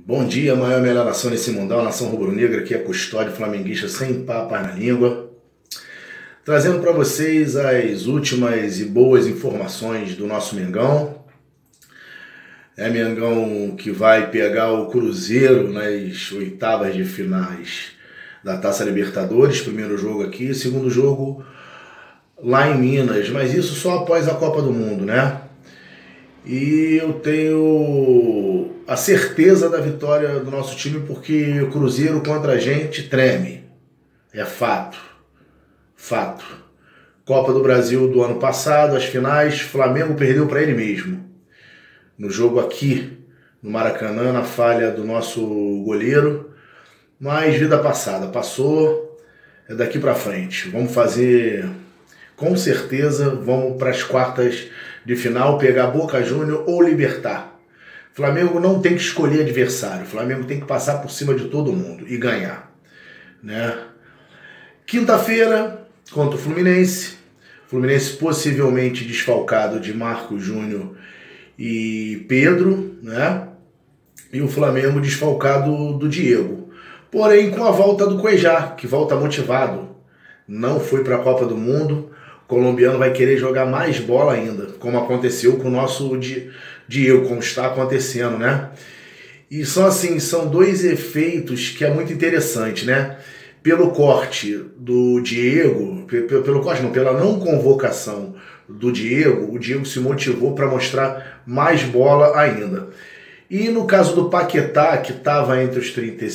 Bom dia, maior e melhor nação nesse mundão, a nação rubro-negra, aqui é Custódio Flamenguista sem papas na língua, trazendo para vocês as últimas e boas informações do nosso Mengão. É Mengão que vai pegar o Cruzeiro nas oitavas de finais da Taça Libertadores, primeiro jogo aqui, segundo jogo lá em Minas, mas isso só após a Copa do Mundo, né? E eu tenho a certeza da vitória do nosso time porque o Cruzeiro contra a gente treme. É fato. Fato. Copa do Brasil do ano passado, as finais, Flamengo perdeu para ele mesmo. No jogo aqui, no Maracanã, na falha do nosso goleiro. Mas vida passada, passou, é daqui para frente. Vamos fazer, com certeza, vamos para as quartas de final, pegar Boca Júnior ou Libertad. Flamengo não tem que escolher adversário, Flamengo tem que passar por cima de todo mundo e ganhar, né? Quinta-feira, contra o Fluminense. Fluminense possivelmente desfalcado de Marcos Júnior e Pedro, né? E o Flamengo desfalcado do Diego. Porém, com a volta do Cuejá, que volta motivado. Não foi para a Copa do Mundo. O colombiano vai querer jogar mais bola ainda, como aconteceu com o nosso Diego, como está acontecendo, né? E são dois efeitos que é muito interessante, né? Pelo corte do Diego, pela não convocação do Diego, o Diego se motivou para mostrar mais bola ainda. E no caso do Paquetá, que estava entre os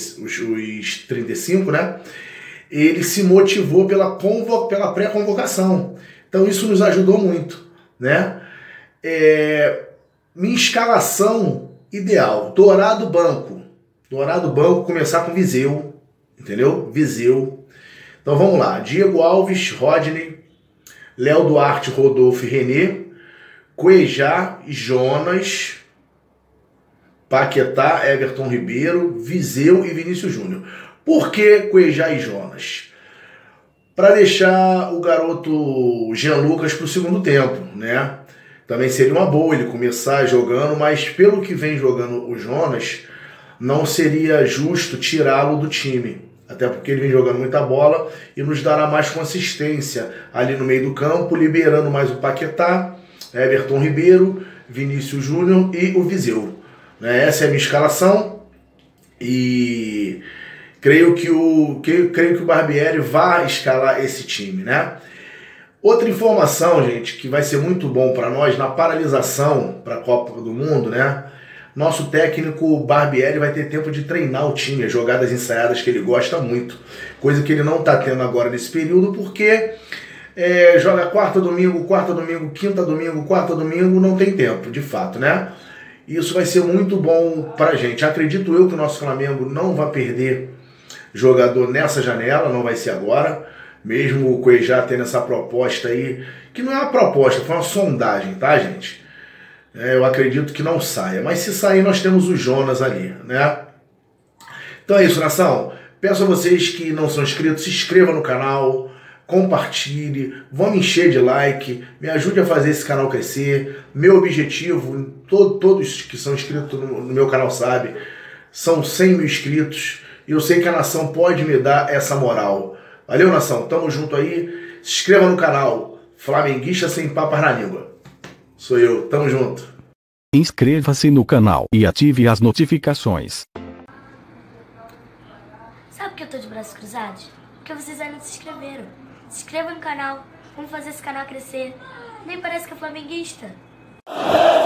35, né? Ele se motivou pela pré-convocação. Então isso nos ajudou muito, né? Minha escalação ideal, Dourado banco, começar com Viseu, entendeu? Viseu. Então vamos lá, Diego Alves, Rodney, Léo Duarte, Rodolfo e René, Cuejá, Jonas, Paquetá, Everton Ribeiro, Viseu e Vinícius Júnior. Por que Cuejá e Jonas? Para deixar o garoto Jean Lucas para o segundo tempo, né? Também seria uma boa ele começar jogando, mas pelo que vem jogando o Jonas, não seria justo tirá-lo do time. Até porque ele vem jogando muita bola e nos dará mais consistência ali no meio do campo, liberando mais o Paquetá, Everton Ribeiro, Vinícius Júnior e o Viseu. Essa é a minha escalação e creio que o Barbieri vai escalar esse time, né? Outra informação, gente, que vai ser muito bom para nós na paralisação para a Copa do Mundo, né? Nosso técnico Barbieri vai ter tempo de treinar o time, as jogadas ensaiadas que ele gosta muito, coisa que ele não está tendo agora nesse período, porque joga quarta, domingo, quinta, domingo, quarta, domingo, não tem tempo, de fato, né? Isso vai ser muito bom para a gente. Acredito eu que o nosso Flamengo não vai perder jogador nessa janela, não vai ser agora, mesmo o Cuejá tendo essa proposta aí, que não é uma proposta, foi uma sondagem, tá, gente? Eu acredito que não saia, mas se sair nós temos o Jonas ali, né? Então é isso, nação. Peço a vocês que não são inscritos, se inscrevam no canal, compartilhe, vão me encher de like, me ajude a fazer esse canal crescer. Meu objetivo, todos que são inscritos no meu canal sabem, são 100 mil inscritos. E eu sei que a nação pode me dar essa moral. Valeu, nação. Tamo junto aí. Se inscreva no canal. Flamenguista sem papas na língua. Sou eu. Tamo junto. Inscreva-se no canal e ative as notificações. Sabe por que eu tô de braços cruzados? Porque vocês ainda não se inscreveram. Se inscreva no canal. Vamos fazer esse canal crescer. Nem parece que é flamenguista.